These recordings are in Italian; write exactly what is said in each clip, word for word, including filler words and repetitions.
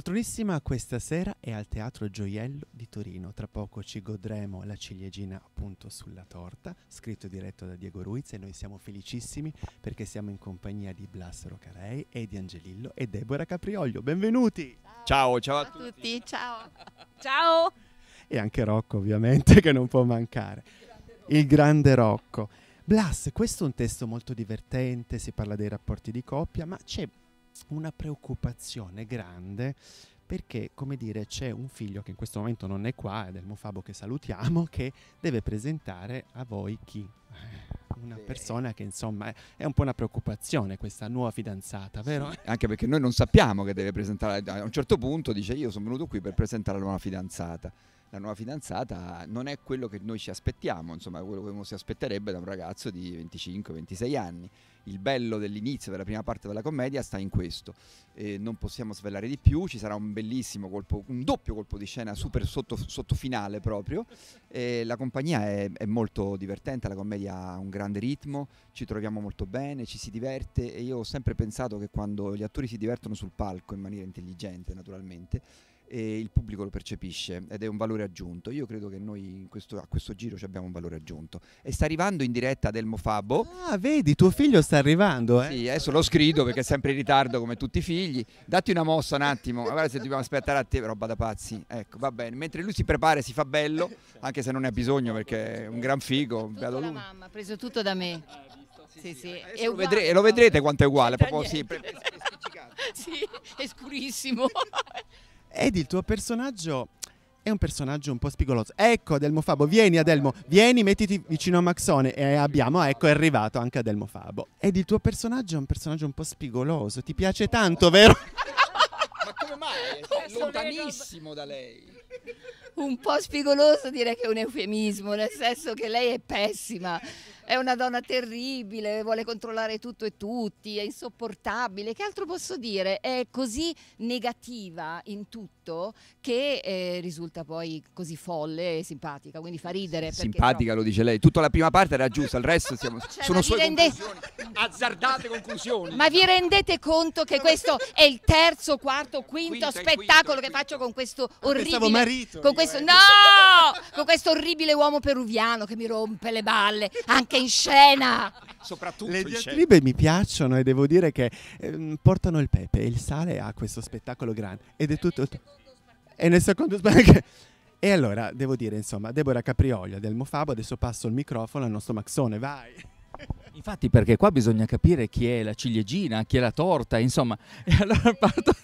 Poltronissima questa sera è al Teatro Gioiello di Torino. Tra poco ci godremo La ciliegina appunto sulla torta, scritto e diretto da Diego Ruiz, e noi siamo felicissimi perché siamo in compagnia di Blas Rocarei e di Angelillo e Deborah Caprioglio. Benvenuti! Ciao, ciao a, Ciao tutti. a tutti, ciao! Ciao! E anche Rocco ovviamente che non può mancare. Il grande Rocco. Blas, questo è un testo molto divertente, si parla dei rapporti di coppia, ma c'è una preoccupazione grande perché, come dire, c'è un figlio che in questo momento non è qua, è del Mofabo che salutiamo, che deve presentare a voi chi? Una persona che insomma è un po' una preoccupazione, questa nuova fidanzata, vero? Anche perché noi non sappiamo che deve presentare, a un certo punto dice io sono venuto qui per presentare la nuova fidanzata. La nuova fidanzata non è quello che noi ci aspettiamo, insomma quello che uno si aspetterebbe da un ragazzo di venticinque ventisei anni. Il bello dell'inizio, della prima parte della commedia sta in questo, e non possiamo svelare di più, ci sarà un bellissimo colpo, un doppio colpo di scena super sotto, sotto finale proprio, e la compagnia è, è molto divertente, la commedia ha un grande ritmo, ci troviamo molto bene, ci si diverte, e io ho sempre pensato che quando gli attori si divertono sul palco in maniera intelligente naturalmente, e il pubblico lo percepisce ed è un valore aggiunto. Io credo che noi in questo, a questo giro ci abbiamo un valore aggiunto. E sta arrivando in diretta del Mofabo. Ah, vedi, tuo figlio sta arrivando, eh? Sì, adesso lo scrido perché è sempre in ritardo come tutti i figli. Datti una mossa un attimo, guarda se dobbiamo aspettare a te, roba da pazzi. Ecco, va bene. Mentre lui si prepara e si fa bello, anche se non ne ha bisogno perché è un gran figo. Tutto la mamma, ha preso tutto da me. Sì, sì. E lo, vedrete, lo vedrete quanto è uguale, proprio sì, sì, è scurissimo. Ed il tuo personaggio è un personaggio un po' spigoloso. Ecco Adelmo Fabo, vieni Adelmo, vieni, mettiti vicino a Maxone. E abbiamo, ecco, è arrivato anche Adelmo Fabo. Ed il tuo personaggio è un personaggio un po' spigoloso. Ti piace tanto, vero? Ma come mai? È lontanissimo da lei. Un po' spigoloso direi che è un eufemismo, nel senso che lei è pessima. È una donna terribile, vuole controllare tutto e tutti, è insopportabile. Che altro posso dire? È così negativa in tutto che eh, risulta poi così folle e simpatica, quindi fa ridere. Simpatica però... lo dice lei, tutta la prima parte era giusta, il resto siamo, cioè, sono sue rende... conclusioni, azzardate conclusioni. Ma vi rendete conto che questo è il terzo, quarto, quinto, quinto spettacolo quinto, che quinto. faccio con questo Ah, orribile marito, con io, questo eh. no! Con questo orribile uomo peruviano che mi rompe le balle anche in scena. Soprattutto Le in scena. diatribe mi piacciono e devo dire che ehm, portano il pepe e il sale a questo spettacolo grande. Ed è tutto... E nel secondo spettacolo... E allora, devo dire, insomma, Deborah Caprioglio del Mofabo, adesso passo il microfono al nostro Maxone, vai! Infatti, perché qua bisogna capire chi è la ciliegina, chi è la torta, insomma. E allora parto...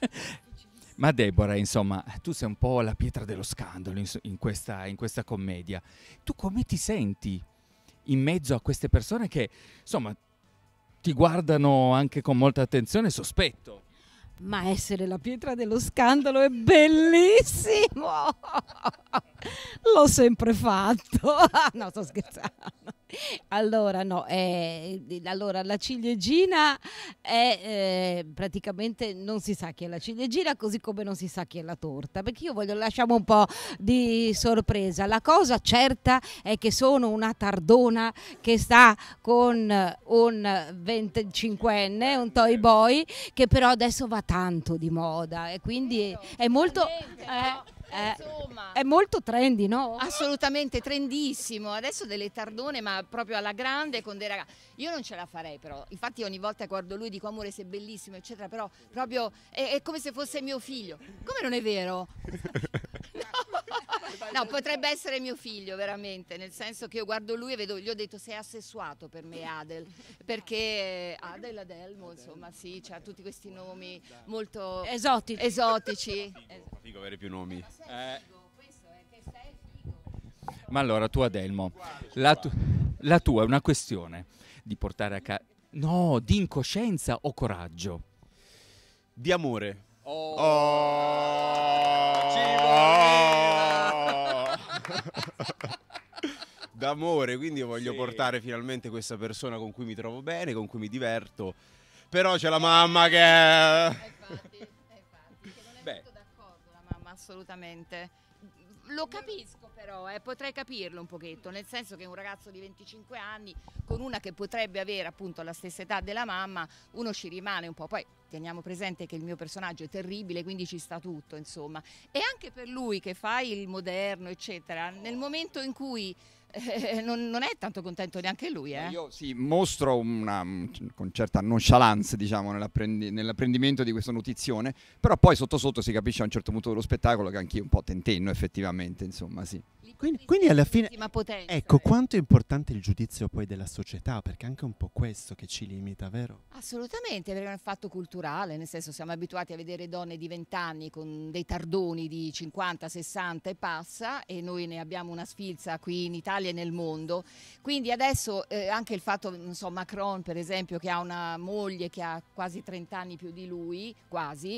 Ma Deborah, insomma, tu sei un po' la pietra dello scandalo in, in, questa, in questa commedia. Tu come ti senti in mezzo a queste persone che, insomma, ti guardano anche con molta attenzione e sospetto? Ma essere la pietra dello scandalo è bellissimo! L'ho sempre fatto! No, sto scherzando. Allora, no, eh, allora la ciliegina è eh, praticamente non si sa chi è la ciliegina, così come non si sa chi è la torta, perché io voglio lasciamo un po' di sorpresa. La cosa certa è che sono una tardona che sta con un venticinquenne, un toy boy, che però adesso va tanto di moda e quindi è molto... Eh, Eh, è molto trendy, no? Assolutamente trendissimo. Adesso delle tardone, ma proprio alla grande con dei ragazzi. Io non ce la farei però. Infatti ogni volta guardo lui dico amore sei bellissimo eccetera, però proprio è, è come se fosse mio figlio. Come non è vero? No. No, potrebbe essere mio figlio veramente, nel senso che io guardo lui e vedo, gli ho detto sei assessuato per me Adel, perché Adel, Adelmo, insomma sì, c'ha tutti questi nomi molto esotici. esotici. Figo avere più nomi. Eh. Ma allora tu Adelmo, la, tu la tua è una questione di portare a casa, no, di incoscienza o coraggio? Di amore. Oh, Oh. ci voleva. D'amore, quindi io voglio Sì. portare finalmente questa persona con cui mi trovo bene, con cui mi diverto. Però c'è la mamma che... Eh, infatti, eh, infatti, che non è Beh. molto d'accordo la mamma, assolutamente. Lo capisco però, eh, potrei capirlo un pochetto, nel senso che un ragazzo di venticinque anni con una che potrebbe avere appunto la stessa età della mamma, uno ci rimane un po', poi teniamo presente che il mio personaggio è terribile, quindi ci sta tutto, insomma. E anche per lui che fa il moderno, eccetera, nel momento in cui eh, non, non è tanto contento neanche lui, eh. Io sì, mostro una, con certa nonchalance, diciamo, nell'apprendi- nell'apprendimento di questa notizione, però poi sotto sotto si capisce a un certo punto dello spettacolo che anch'io un po' tentenno effettivamente, insomma, sì. Quindi, quindi alla fine, Potenza, ecco, eh. quanto è importante il giudizio poi della società, perché è anche un po' questo che ci limita, vero? Assolutamente, perché è un fatto culturale, nel senso siamo abituati a vedere donne di venti anni con dei tardoni di cinquanta, sessanta e passa, e noi ne abbiamo una sfilza qui in Italia e nel mondo. Quindi adesso eh, anche il fatto, non so, Macron per esempio, che ha una moglie che ha quasi trenta anni più di lui, quasi,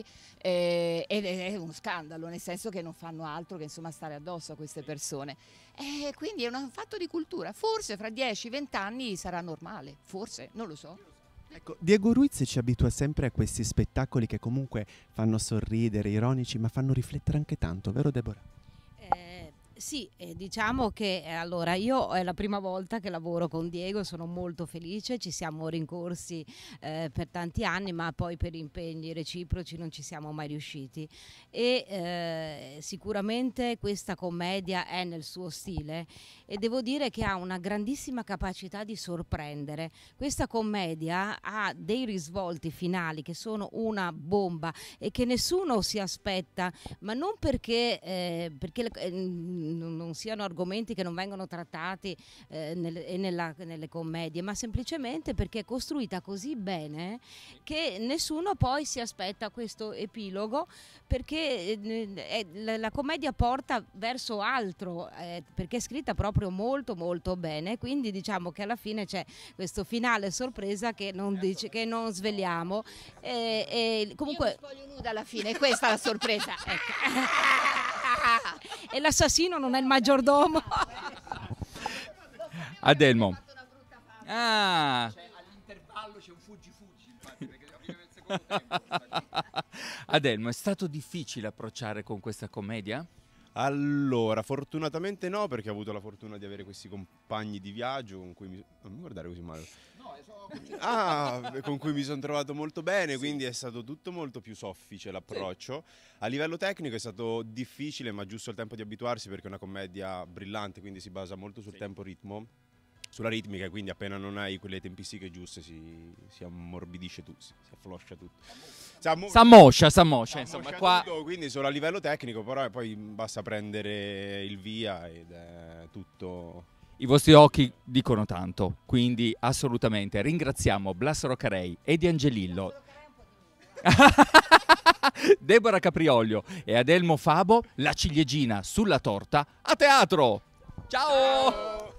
eh, ed è uno scandalo, nel senso che non fanno altro che insomma stare addosso a queste persone. E quindi è un fatto di cultura, forse fra dieci venti anni sarà normale, forse, non lo so. Ecco, Diego Ruiz ci abitua sempre a questi spettacoli che comunque fanno sorridere, ironici, ma fanno riflettere anche tanto, vero Deborah? Eh, sì, eh, diciamo che eh, allora io è la prima volta che lavoro con Diego, sono molto felice, ci siamo rincorsi eh, per tanti anni, ma poi per impegni reciproci non ci siamo mai riusciti, e eh, sicuramente questa commedia è nel suo stile e devo dire che ha una grandissima capacità di sorprendere. Questa commedia ha dei risvolti finali che sono una bomba e che nessuno si aspetta, ma non perché, eh, perché le, eh, non siano argomenti che non vengono trattati eh, nelle, nella, nelle commedie, ma semplicemente perché è costruita così bene che nessuno poi si aspetta questo epilogo, perché eh, la, la commedia porta verso altro, eh, perché è scritta proprio molto molto bene, quindi diciamo che alla fine c'è questo finale sorpresa che non, dice, che non sveliamo, e, e comunque io mi spoglio nuda alla fine, questa è la sorpresa, ecco. E l'assassino non è il maggiordomo. Adelmo. Ah. All'intervallo c'è un fuggi-fuggi, infatti, perché arriva nel secondo tempo. Adelmo, è stato difficile approcciare con questa commedia? Allora, fortunatamente no, perché ho avuto la fortuna di avere questi compagni di viaggio con cui mi... non mi guardare così male. No, so... Ah, con cui mi sono trovato molto bene, sì. Quindi è stato tutto molto più soffice l'approccio. Sì. A livello tecnico è stato difficile, ma giusto il tempo di abituarsi, perché è una commedia brillante, quindi si basa molto sul sì. tempo-ritmo, sulla ritmica, quindi appena non hai quelle tempistiche giuste si, si ammorbidisce tutto, si affloscia tutto. S'ammoscia, s'ammoscia, insomma, qua... tutto, quindi solo a livello tecnico, però poi basta prendere il via ed è tutto... I vostri occhi dicono tanto, quindi assolutamente ringraziamo Blas Roccarei, Eddie Angelillo, Deborah Capriolio e Adelmo Fabo, la ciliegina sulla torta a teatro. Ciao! Ciao!